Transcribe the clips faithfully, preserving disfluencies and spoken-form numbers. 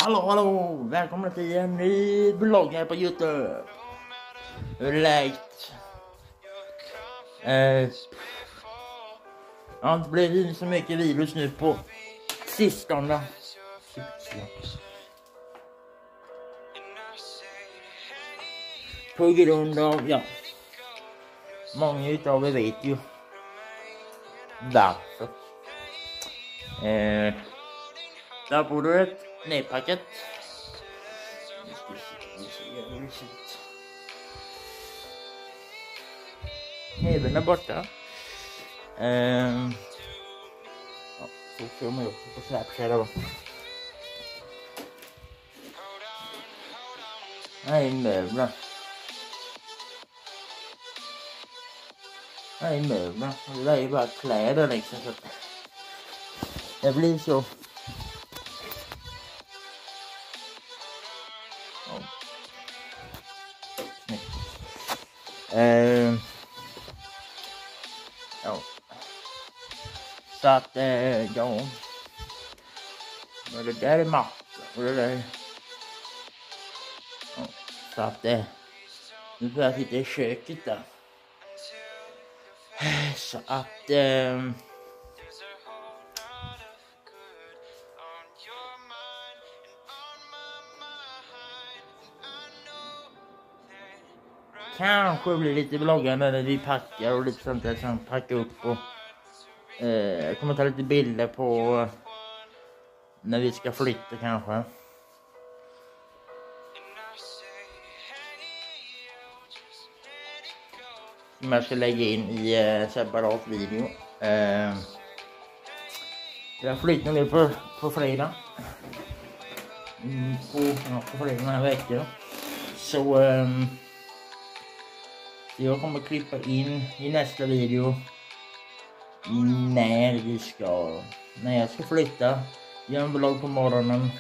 Hallå, hallå! Välkomna till en ny vlogg här på YouTube. Hur är det läget? Eh, jag har inte blivit så mycket videos nu på sistone. På grund av, ja, många utav er vet ju varför. Eh, där borde ett nedpacket. Även där borta. Eh, ja, så får man också på Snapchat då. Nej, möbler. Nej, möbler. Det är ju bara kläder liksom. Så det blir så. Ja. Eh, ja. Så att, eh, ja. Men det där är matta. Och det där. Ja. Så att, eh, nu får jag sitta i köket där. Så att, eh, kanske blir lite vloggande när vi packar och lite sånt där som packar upp och eh, jag kommer ta lite bilder på när vi ska flytta kanske. Som jag ska lägga in i eh, separat video. Eh, jag flyttar nu på, på fredag. Mm, på, ja, på fredag den här veckan. Så eh, jag kommer klippa in i nästa video när vi ska, när jag ska flytta. Göra en vlogg på morgonen.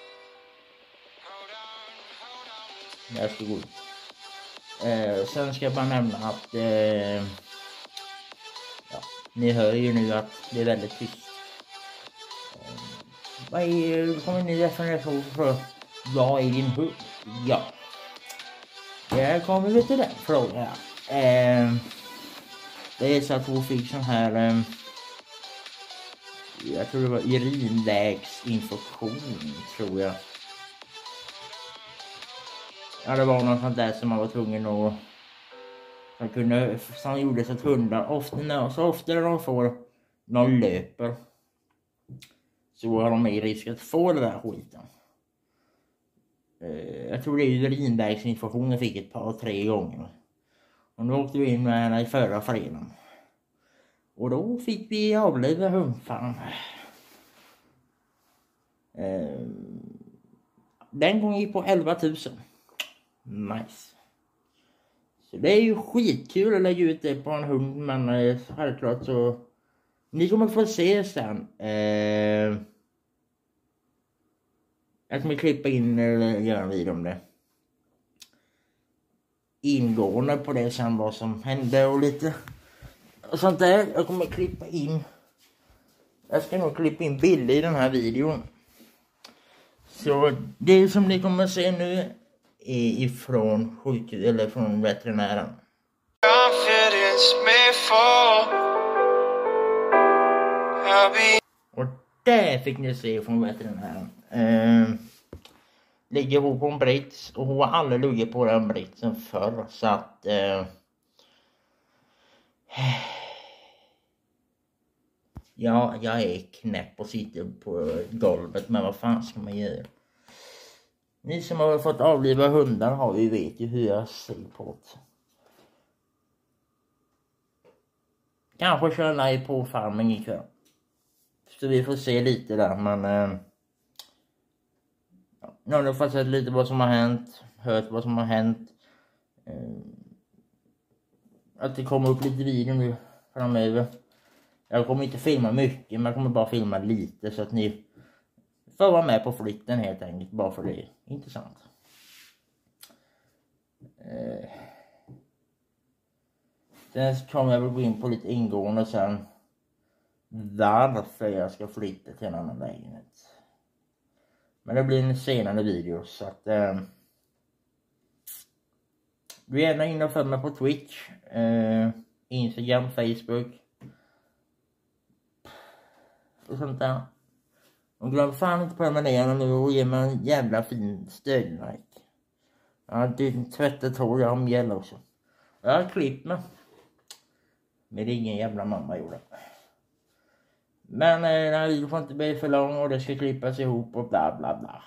När jag ska gå ut. Eh, sen ska jag bara nämna att eh, ja, ni hör ju nu att det är väldigt tyst. Eh, vad är, kommer ni definition för vad är din hund? Ja. Jag kommer vi till den frågan. Eh, det är så att hon fick sån här eh, jag tror det var urinvägsinfektion, tror jag. Ja, det var något sånt där som man var tvungen att som kunde, som gjorde så att hundar ofta, så ofta när de får någon löper så har de i risk att få det där skiten. Eh, jag tror det är urinvägsinfektion jag fick ett par, tre gånger. Och nu åkte vi in med henne i förra fredagen. Och då fick vi avliva hundfan. Eh, den gången gick på elva tusen. Nice. Så det är ju skitkul att lägga ut det på en hund. Men eh, självklart så ni kommer få se sen. Eh, jag kommer klippa in eller göra en video om det. Ingående på det sen vad som hände och lite och sånt där. Jag kommer klippa in. Jag ska nog klippa in bilder i den här videon. Så det som ni kommer se nu är ifrån sjukhus eller från veterinären. Och där fick ni se från veterinären. Eh, ligger hon på en brits och hon har aldrig luggit på den britsen förr. Så att eh, ja, jag är knäpp och sitter på golvet, men vad fan ska man göra? Ni som har fått avliva hundar har ju vet ju hur jag ser på det. Kanske kör live på farmen ikväll. Så vi får se lite där, men eh, ja, nu har jag fått se lite vad som har hänt, hört vad som har hänt. Eh, att det kommer upp lite video nu framöver. Jag kommer inte filma mycket, men jag kommer bara filma lite så att ni får vara med på flytten helt enkelt. Bara för det är intressant. Eh. Sen kommer jag väl gå in på lite ingående sen varför jag ska flytta till en annan lägenhet. Men det blir en senare video så att eh, du är gärna in och följ mig på Twitch, eh, Instagram, Facebook och sånt där. Och glöm fan inte prenumerera nu och ge mig en jävla fin stödlike. Ja, din tvättet hår jag om gäller också. Jag har klippt mig. Men det är ingen jävla mamma gjorde. Men eh, den här videon får inte bli för lång och det ska klippas ihop och bla bla bla.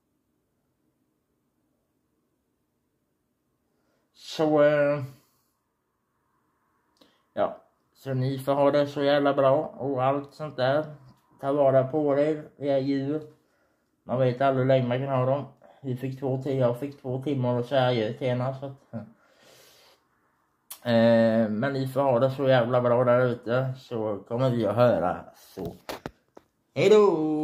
Så eh, ja, så ni får ha det så jävla bra och allt sånt där. Ta vara på er, era djur. Man vet aldrig hur länge man kan ha dem. Vi fick två timmar, jag fick två timmar och så här gör till henne, så att, eh, men ni får ha det så jävla bra där ute så kommer vi att höra så. Hej då!